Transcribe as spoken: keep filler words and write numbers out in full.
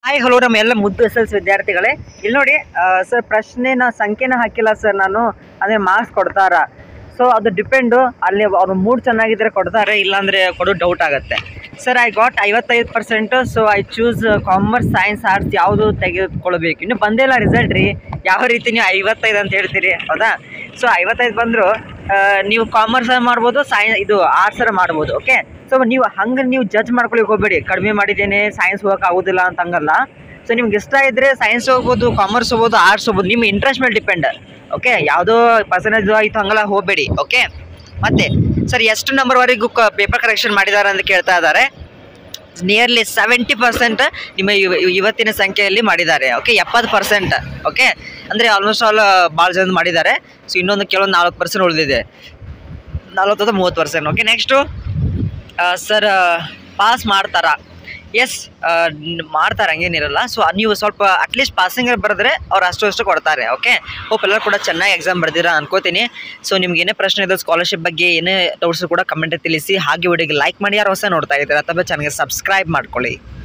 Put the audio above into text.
Hi hello ನಮ್ಮ ಎಲ್ಲ ಮುದ್ದು ಎಸ್ ಎಲ್ ಸಿ ವಿದ್ಯಾರ್ಥಿಗಳೇ, ಇಲ್ಲಿ ನೋಡಿ ಸರ್ ಪ್ರಶ್ನೆನ ಸಂಖ್ಯೆನ ಹಾಕಿಲ್ಲ ಸರ್ ನಾನು, ಅಂದರೆ ಮಾರ್ಕ್ಸ್ ಕೊಡ್ತಾರಾ? ಸೊ ಅದು ಡಿಪೆಂಡು, ಅಲ್ಲಿ ಅವ್ರು ಮೂಡ್ ಚೆನ್ನಾಗಿದ್ದರೆ ಕೊಡ್ತಾರೆ, ಇಲ್ಲಾಂದರೆ ಕೊಡೋ ಡೌಟ್ ಆಗುತ್ತೆ. ಸರ್ ಐ ಗಾಟ್ ಐವತ್ತೈದು percent, so I choose commerce science arts ಯಾವುದು ತೆಗೆದುಕೊಳ್ಬೇಕು. ಇನ್ನೂ ಬಂದೇ ಇಲ್ಲ ರಿಸಲ್ಟ್ ರೀ, ಯಾವ ರೀತಿ ನೀವು ಐವತ್ತೈದು ಅಂತ ಹೇಳ್ತೀರಿ, ಹೌದಾ? ಸೊ ಐವತ್ತೈದು ಬಂದರೂ ನೀವು ಕಾಮರ್ಸ್ ಮಾಡ್ಬೋದು, ಸೈನ್ಸ್ ಇದು ಆರ್ಟ್ಸರ ಮಾಡ್ಬೋದು. ಓಕೆ, ಸೊ ನೀವು ಹಂಗೆ ನೀವು ಜಡ್ಜ್ ಮಾಡ್ಕೊಳಿಕ್ಕೆ ಹೋಗಬೇಡಿ, ಕಡಿಮೆ ಮಾಡಿದ್ದೇನೆ ಸೈನ್ಸ್ ಹೋಗೋಕೆ ಆಗೋದಿಲ್ಲ ಅಂತ ಹಂಗಲ್ಲ. ಸೊ ನಿಮ್ಗೆ ಇಷ್ಟ ಇದ್ದರೆ ಸೈನ್ಸ್ ಹೋಗ್ಬೋದು, ಕಾಮರ್ಸ್ ಹೋಗ್ಬೋದು, ಆರ್ಟ್ಸ್ ಹೋಗ್ಬೋದು, ನಿಮ್ಮ ಇಂಟ್ರೆಸ್ಟ್ ಮೇಲೆ ಡಿಪೆಂಡ್. ಓಕೆ, ಯಾವುದೋ ಪರ್ಸೆಂಟೇಜ್ ಆಯಿತು ಹಂಗೆಲ್ಲ ಹೋಗಬೇಡಿ. ಓಕೆ, ಮತ್ತೆ ಸರ್ ಎಷ್ಟು ನಂಬರ್ವರೆಗೂ ಕ ಪೇಪರ್ ಕರೆಕ್ಷನ್ ಮಾಡಿದ್ದಾರೆ ಅಂತ ಕೇಳ್ತಾ ಇದ್ದಾರೆ. ನಿಯರ್ಲಿ ಸೆವೆಂಟಿ ಪರ್ಸೆಂಟ್ ನಿಮ್ಮ ಇವತ್ತಿನ ಸಂಖ್ಯೆಯಲ್ಲಿ ಮಾಡಿದ್ದಾರೆ. ಓಕೆ, ಎಪ್ಪತ್ತು ಪರ್ಸೆಂಟ್. ಓಕೆ, ಅಂದರೆ ಆಲ್ಮೋಸ್ಟ್ ಆಲ್ ಭಾಳ ಜನ ಮಾಡಿದ್ದಾರೆ. ಸೊ ಇನ್ನೊಂದು ಕೆಲವೊಂದು ನಾಲ್ಕು ಪರ್ಸೆಂಟ್ ಉಳಿದಿದೆ, ನಲ್ವತ್ತದ ಮೂವತ್ತು percent. Okay, next sir pass ಮಾಡ್ತಾರಾ? ಎಸ್, ಮಾಡ್ತಾರೆ, ಹಂಗೇನಿರಲ್ಲ. ಸೊ ನೀವು ಸ್ವಲ್ಪ ಅಟ್ಲೀಸ್ಟ್ ಪಾಸಿಂಗ್ ಬರೆದ್ರೆ ಅವ್ರು ಅಷ್ಟು ಅಷ್ಟು ಕೊಡ್ತಾರೆ. ಓಕೆ, ಹೋಪ್ ಎಲ್ಲರೂ ಕೂಡ ಚೆನ್ನಾಗಿ ಎಕ್ಸಾಮ್ ಬರ್ದಿರ ಅನ್ಕೋತೀನಿ. ಸೊ ನಿಮ್ಗೆ ಏನೇ ಪ್ರಶ್ನೆ ಇದೆ ಸ್ಕಾಲರ್ಶಿಪ್ ಬಗ್ಗೆ ಏನೇ ಡೌಟ್ಸ್ ಕೂಡ ಕಮೆಂಟ್ ತಿಳಿಸಿ. ಹಾಗೆ ವಿಡಿಯೋಗೆ ಲೈಕ್ ಮಾಡಿ, ಯಾರು ಹೊಸ ನೋಡ್ತಾ ಇದ್ದಾರೆ ಅಥವಾ ಚಾನಲ್ಗೆ ಸಬ್ಸ್ಕ್ರೈಬ್ ಮಾಡ್ಕೊಳ್ಳಿ.